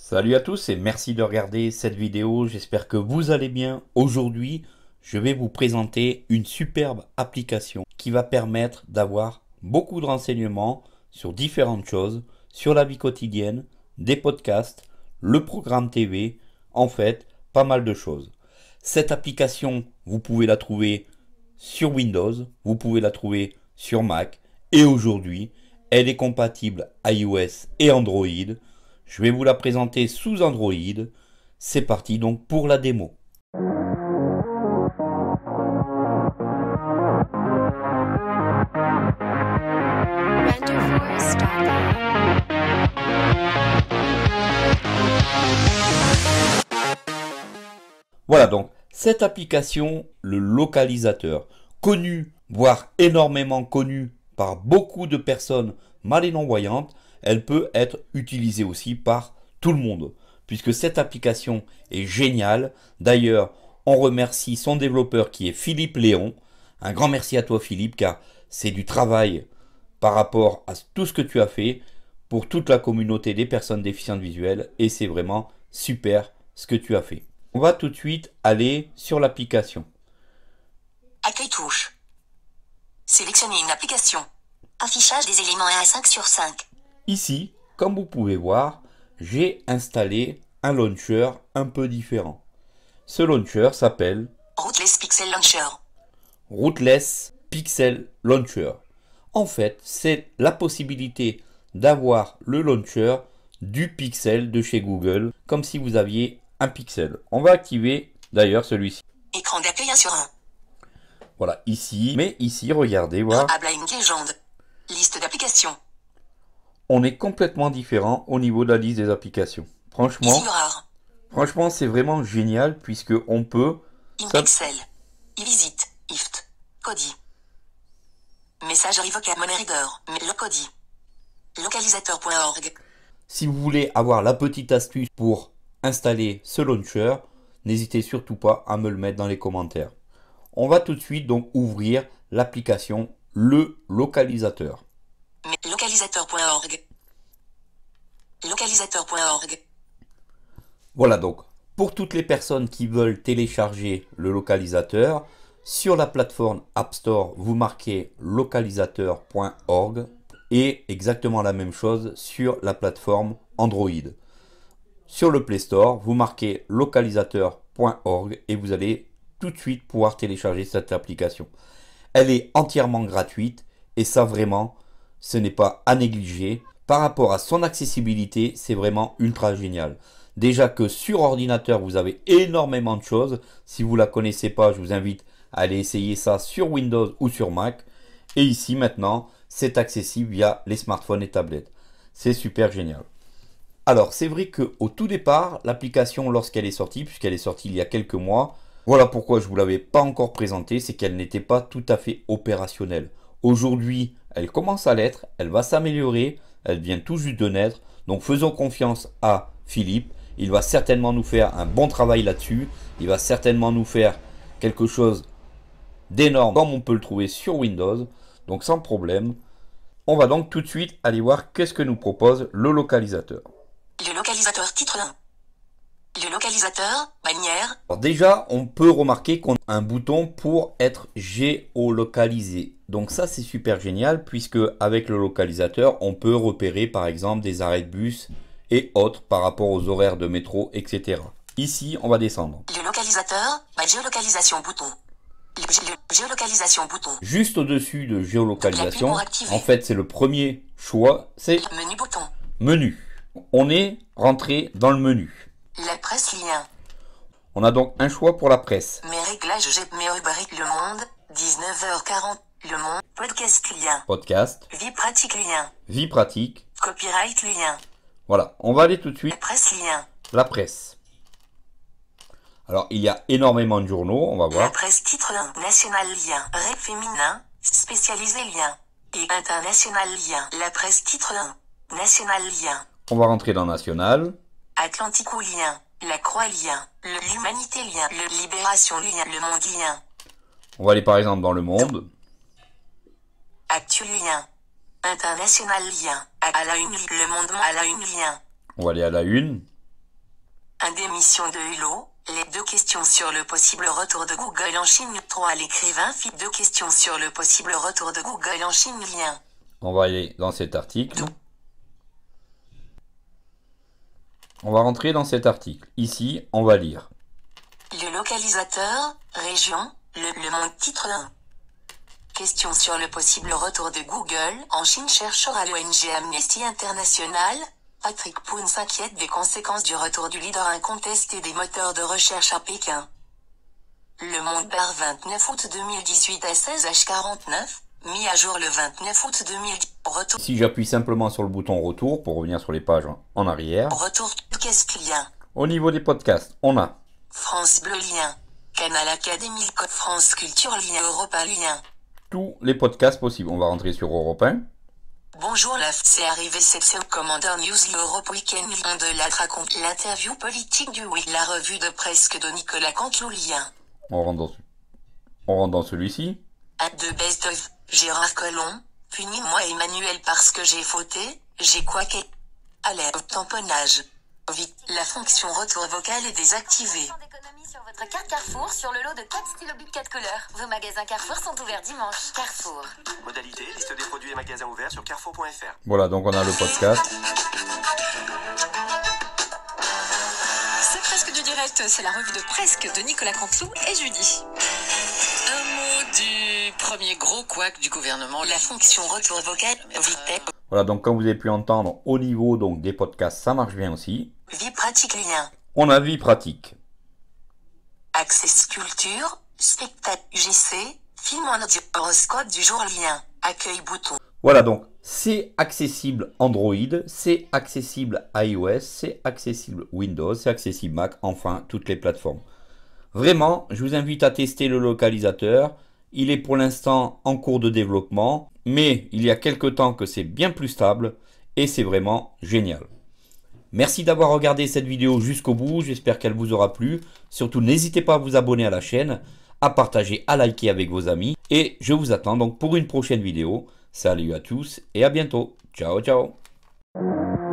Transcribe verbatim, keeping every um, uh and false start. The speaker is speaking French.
Salut à tous et merci de regarder cette vidéo, j'espère que vous allez bien. Aujourd'hui, je vais vous présenter une superbe application qui va permettre d'avoir beaucoup de renseignements sur différentes choses, sur la vie quotidienne, des podcasts, le programme T V, en fait, pas mal de choses. Cette application, vous pouvez la trouver sur Windows, vous pouvez la trouver sur Mac et aujourd'hui, elle est compatible iOS et Android. Je vais vous la présenter sous Android. C'est parti donc pour la démo. Voilà donc cette application, le localisateur, connu, voire énormément connu par beaucoup de personnes mal et non-voyantes, elle peut être utilisée aussi par tout le monde, puisque cette application est géniale. D'ailleurs, on remercie son développeur qui est Philippe Léon. Un grand merci à toi Philippe, car c'est du travail par rapport à tout ce que tu as fait pour toute la communauté des personnes déficientes visuelles, et c'est vraiment super ce que tu as fait. On va tout de suite aller sur l'application. Accueil touche. Sélectionnez une application. Affichage des éléments un à cinq sur cinq. Ici, comme vous pouvez voir, j'ai installé un launcher un peu différent. Ce launcher s'appelle Rootless Pixel Launcher. Rootless Pixel Launcher. En fait, c'est la possibilité d'avoir le launcher du Pixel de chez Google, comme si vous aviez un Pixel. On va activer d'ailleurs celui-ci. Écran d'accueil un sur un. Voilà, ici. Mais ici, regardez, voilà. À Blind Legend. Liste d'applications. On est complètement différent au niveau de la liste des applications. Franchement, Easy Mirror. franchement, c'est vraiment génial puisque on peut. InPixel. iVisit. Ift. Kodi. Messagerie vocale Money Reader. Locodi. Localisateur point org. Si vous voulez avoir la petite astuce pour installer ce launcher, n'hésitez surtout pas à me le mettre dans les commentaires. On va tout de suite donc ouvrir l'application Le Localisateur. Localisateur point org. Localisateur point org. Voilà donc, pour toutes les personnes qui veulent télécharger le localisateur, sur la plateforme App Store, vous marquez localisateur point org et exactement la même chose sur la plateforme Android. Sur le Play Store, vous marquez localisateur point org et vous allez tout de suite pouvoir télécharger cette application. Elle est entièrement gratuite et ça vraiment, ce n'est pas à négliger. Par rapport à son accessibilité, c'est vraiment ultra génial. Déjà que sur ordinateur, vous avez énormément de choses. Si vous ne la connaissez pas, je vous invite à aller essayer ça sur Windows ou sur Mac. Et ici maintenant, c'est accessible via les smartphones et tablettes. C'est super génial. Alors, c'est vrai qu'au tout départ, l'application, lorsqu'elle est sortie, puisqu'elle est sortie il y a quelques mois, voilà pourquoi je ne vous l'avais pas encore présentée, c'est qu'elle n'était pas tout à fait opérationnelle. Aujourd'hui, elle commence à l'être, elle va s'améliorer, elle vient tout juste de naître. Donc, faisons confiance à Philippe. Il va certainement nous faire un bon travail là-dessus. Il va certainement nous faire quelque chose d'énorme, comme on peut le trouver sur Windows. Donc, sans problème. On va donc tout de suite aller voir qu'est-ce que nous propose le localisateur. Le localisateur titre un. Le localisateur, bannière. Alors déjà, on peut remarquer qu'on a un bouton pour être géolocalisé. Donc ça, c'est super génial puisque avec le localisateur, on peut repérer par exemple des arrêts de bus et autres par rapport aux horaires de métro, et cetera. Ici, on va descendre. Le localisateur, ma géolocalisation bouton. Le géolocalisation bouton. Juste au-dessus de géolocalisation, en fait, c'est le premier choix, c'est menu bouton. Menu. On est rentré dans le menu. La presse lien. On a donc un choix pour la presse. Mes réglages, j'ai mes rubriques Le Monde, dix-neuf heures quarante, Le Monde, podcast lien. Podcast. Vie pratique lien. Vie pratique. Copyright lien. Voilà, on va aller tout de suite. La presse lien. La presse. Alors, il y a énormément de journaux, on va voir. La presse titre un. National lien. Ré féminin. Spécialisé lien. Et international lien. La presse titre un. National lien. On va rentrer dans National. Atlantico lien. La Croix lien. L'Humanité lien. Le Libération lien. Le Monde lien. On va aller par exemple dans Le Monde. Actu lien. International lien. À la une. Le Monde à la une lien. On va aller à la une. un démission de Hulot, les deux questions sur le possible retour de Google en Chine. trois. L'écrivain fit deux questions sur le possible retour de Google en Chine. Lien. On va aller dans cet article. On va rentrer dans cet article. Ici, on va lire. Le localisateur, région, le, le monde titre un. Question sur le possible retour de Google en Chine. Chercheur à l'O N G Amnesty International, Patrick Poon s'inquiète des conséquences du retour du leader incontesté des moteurs de recherche à Pékin. Le Monde barre vingt-neuf août deux mille dix-huit à seize heures quarante-neuf, mis à jour le vingt-neuf août deux mille dix. Retour. Si j'appuie simplement sur le bouton retour pour revenir sur les pages en arrière. Retour podcast lien. Au niveau des podcasts, on a France Bleu lien. Canal Académie Code France Culture lien. Europa lien. Tous les podcasts possibles. On va rentrer sur Europe un. Bonjour la f... c'est arrivé cette semaine. Commander News Europe Weekend lien de la raconte l'interview politique du week. La revue de presse de Nicolas Canteloup lien. On rentre dans, on rentre dans celui-ci. At the best of Gérard Collomb. Punis-moi Emmanuel parce que j'ai fauté. J'ai quoi qu'est. Alerte tamponnage. Vite, la fonction retour vocal est désactivée. Sur votre carte Carrefour sur le lot de quatre stylos Bic quatre couleurs. Vos magasins Carrefour sont ouverts dimanche. Carrefour. Modalité, liste des produits et magasins ouverts sur carrefour point f r. Voilà, donc on a le podcast. C'est presque du direct, c'est la revue de presque de Nicolas Canteloup et Judy. Un mot du premier gros couac du gouvernement. La fonction retour vocal, vite. Voilà, donc comme vous avez pu entendre, au niveau donc des podcasts, ça marche bien aussi. Vie pratique lien. On a vie pratique. Access culture, spectacle U G C, film en audio, horoscope du jour lien, accueil bouton. Voilà, donc c'est accessible Android, c'est accessible iOS, c'est accessible Windows, c'est accessible Mac, enfin toutes les plateformes. Vraiment, je vous invite à tester le localisateur. Il est pour l'instant en cours de développement, mais il y a quelques temps que c'est bien plus stable et c'est vraiment génial. Merci d'avoir regardé cette vidéo jusqu'au bout, j'espère qu'elle vous aura plu. Surtout, n'hésitez pas à vous abonner à la chaîne, à partager, à liker avec vos amis. Et je vous attends donc pour une prochaine vidéo. Salut à tous et à bientôt. Ciao, ciao.